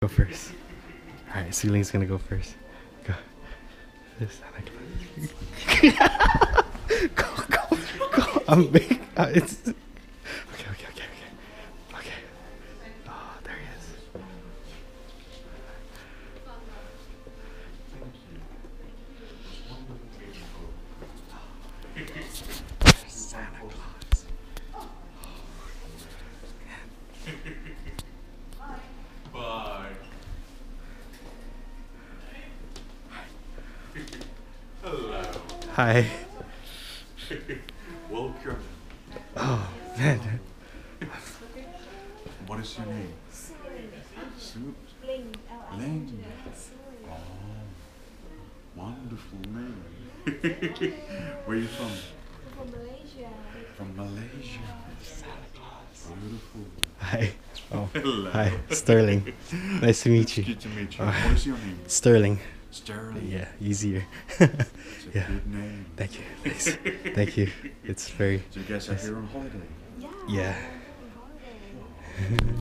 Go first. Alright, Suling's gonna go first. Go. Go. I'm big. It's. Okay. Oh, there he is. Santa Claus. Bye. Hello. Hi. Welcome. Oh, man. What is your name? Soup? Ling. Oh, wonderful name. Where are you from? From Malaysia. From Malaysia. Santa Claus. Beautiful. Hi. Oh, Hello. hi. Sterling. Nice to meet you. Good to meet you. What is your name? Sterling. Sterling. Yeah, easier. It's a Yeah. good name. Thank you. Thanks. Thank you. It's very. So you guys are here on holiday? Yeah. Yeah. On holiday.